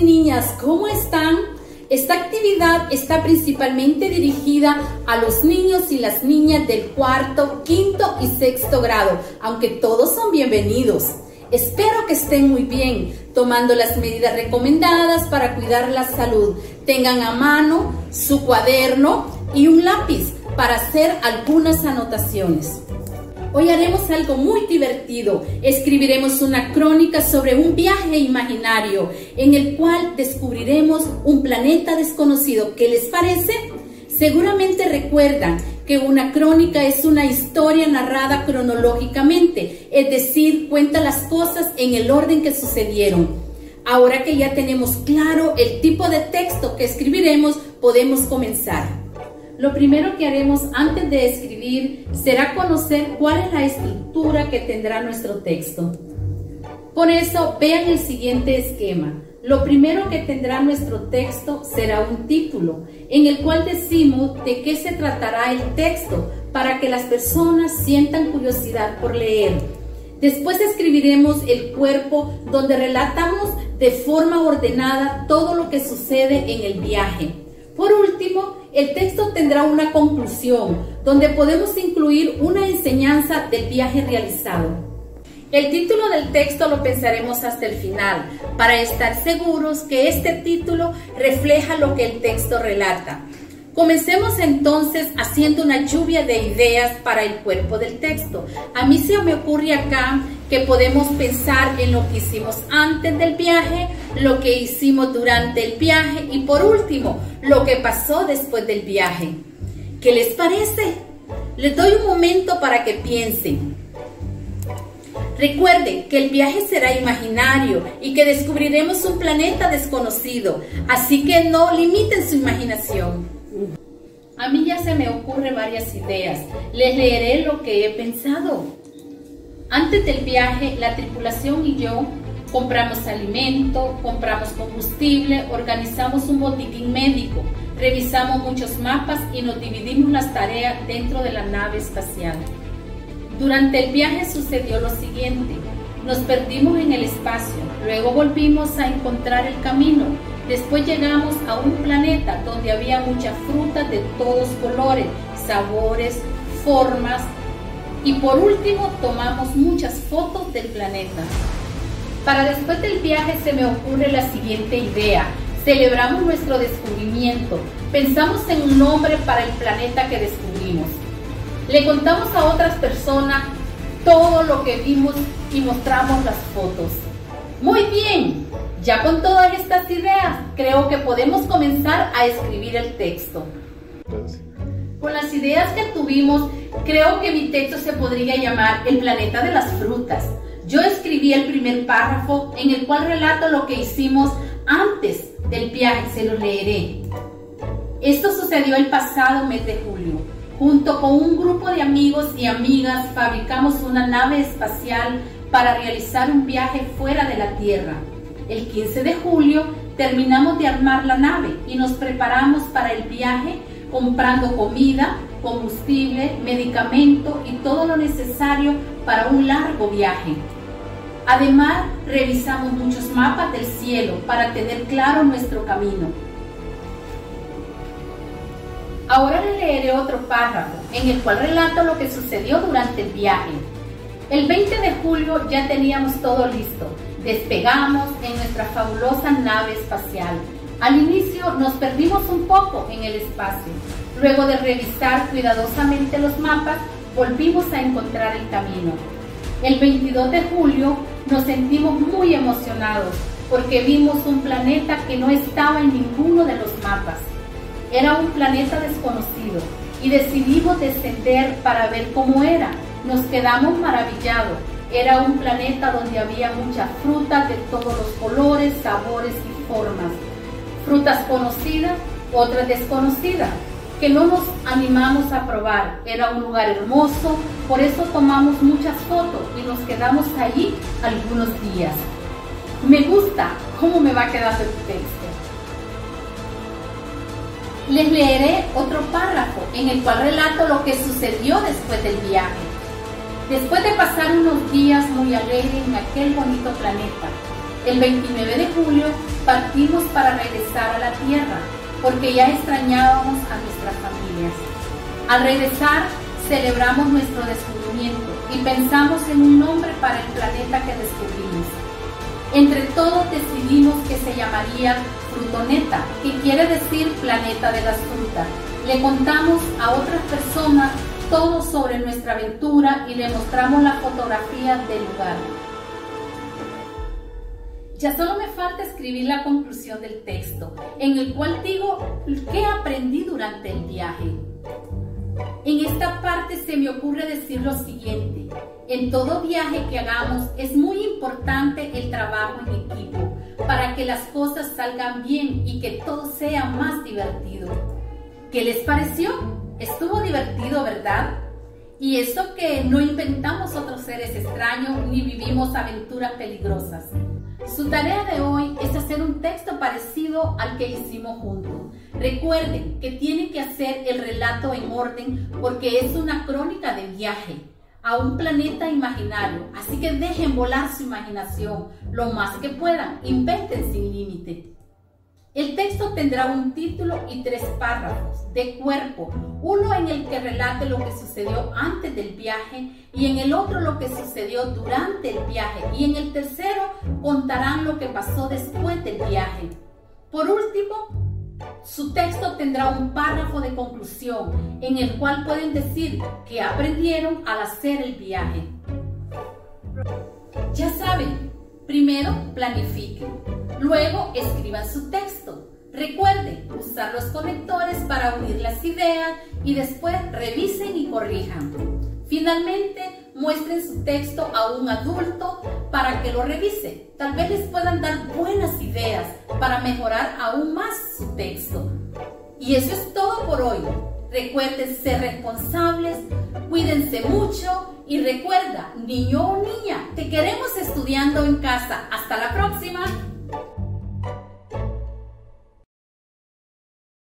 y niñas, ¿cómo están? Esta actividad está principalmente dirigida a los niños y las niñas del cuarto, quinto y sexto grado, aunque todos son bienvenidos. Espero que estén muy bien, tomando las medidas recomendadas para cuidar la salud. Tengan a mano su cuaderno y un lápiz para hacer algunas anotaciones. Hoy haremos algo muy divertido. Escribiremos una crónica sobre un viaje imaginario en el cual descubriremos un planeta desconocido. ¿Qué les parece? Seguramente recuerdan que una crónica es una historia narrada cronológicamente, es decir, cuenta las cosas en el orden que sucedieron. Ahora que ya tenemos claro el tipo de texto que escribiremos, podemos comenzar. Lo primero que haremos antes de escribir será conocer cuál es la estructura que tendrá nuestro texto. Por eso, vean el siguiente esquema. Lo primero que tendrá nuestro texto será un título, en el cual decimos de qué se tratará el texto, para que las personas sientan curiosidad por leer. Después escribiremos el cuerpo, donde relatamos de forma ordenada todo lo que sucede en el viaje. Por último, el texto tendrá una conclusión, donde podemos incluir una enseñanza del viaje realizado. El título del texto lo pensaremos hasta el final, para estar seguros que este título refleja lo que el texto relata. Comencemos entonces haciendo una lluvia de ideas para el cuerpo del texto. A mí se me ocurre acá que podemos pensar en lo que hicimos antes del viaje, lo que hicimos durante el viaje y por último, lo que pasó después del viaje. ¿Qué les parece? Les doy un momento para que piensen. Recuerden que el viaje será imaginario y que descubriremos un planeta desconocido, así que no limiten su imaginación. A mí ya se me ocurren varias ideas. Les leeré lo que he pensado. Antes del viaje, la tripulación y yo compramos alimento, compramos combustible, organizamos un botiquín médico, revisamos muchos mapas y nos dividimos las tareas dentro de la nave espacial. Durante el viaje sucedió lo siguiente. Nos perdimos en el espacio, luego volvimos a encontrar el camino. Después llegamos a un planeta donde había muchas frutas de todos colores, sabores, formas y por último tomamos muchas fotos del planeta. Para después del viaje se me ocurre la siguiente idea. Celebramos nuestro descubrimiento, pensamos en un nombre para el planeta que descubrimos. Le contamos a otras personas todo lo que vimos y mostramos las fotos. Muy bien, ya con todas estas ideas, creo que podemos comenzar a escribir el texto. Con las ideas que tuvimos, creo que mi texto se podría llamar El planeta de las frutas. Yo escribí el primer párrafo en el cual relato lo que hicimos antes del viaje, se lo leeré. Esto sucedió el pasado mes de julio. Junto con un grupo de amigos y amigas fabricamos una nave espacial para realizar un viaje fuera de la Tierra. El 15 de julio terminamos de armar la nave y nos preparamos para el viaje comprando comida, combustible, medicamento y todo lo necesario para un largo viaje. Además, revisamos muchos mapas del cielo para tener claro nuestro camino. Ahora les leeré otro párrafo en el cual relato lo que sucedió durante el viaje. El 20 de julio ya teníamos todo listo. Despegamos en nuestra fabulosa nave espacial. Al inicio nos perdimos un poco en el espacio. Luego de revisar cuidadosamente los mapas, volvimos a encontrar el camino. El 22 de julio nos sentimos muy emocionados porque vimos un planeta que no estaba en ninguno de los mapas. Era un planeta desconocido y decidimos descender para ver cómo era. Nos quedamos maravillados. Era un planeta donde había muchas frutas de todos los colores, sabores y formas. Frutas conocidas, otras desconocidas, que no nos animamos a probar. Era un lugar hermoso, por eso tomamos muchas fotos y nos quedamos allí algunos días. Me gusta cómo me va quedando el texto. Les leeré otro párrafo en el cual relato lo que sucedió después del viaje. Después de pasar unos días muy alegres en aquel bonito planeta, El 29 de julio partimos para regresar a la tierra, porque ya extrañábamos a nuestras familias. Al regresar, celebramos nuestro descubrimiento y pensamos en un nombre para el planeta que descubrimos. Entre todos decidimos que se llamaría Frutoneta, que quiere decir planeta de las frutas. Le contamos a otras personas todo sobre nuestra aventura y le mostramos la fotografía del lugar. Ya solo me falta escribir la conclusión del texto, en el cual digo qué aprendí durante el viaje. En esta parte se me ocurre decir lo siguiente: en todo viaje que hagamos es muy importante el trabajo en equipo para que las cosas salgan bien y que todo sea más divertido. ¿Qué les pareció? Estuvo divertido, ¿verdad? Y eso que no inventamos otros seres extraños ni vivimos aventuras peligrosas. Su tarea de hoy es hacer un texto parecido al que hicimos juntos. Recuerden que tienen que hacer el relato en orden porque es una crónica de viaje a un planeta imaginario. Así que dejen volar su imaginación lo más que puedan, inventen sin límite. El texto tendrá un título y 3 párrafos de cuerpo, uno en el que relate lo que sucedió antes del viaje y en el otro lo que sucedió durante el viaje y en el tercero contarán lo que pasó después del viaje. Por último, su texto tendrá un párrafo de conclusión en el cual pueden decir qué aprendieron al hacer el viaje. Ya saben, primero planifiquen, luego escriban su texto. Recuerden usar los conectores para unir las ideas y después revisen y corrijan. Finalmente, muestren su texto a un adulto para que lo revise. Tal vez les puedan dar buenas ideas para mejorar aún más su texto. Y eso es todo por hoy. Recuerden ser responsables, cuídense mucho y recuerda, niño o niña, te queremos estudiando en casa. Hasta la próxima.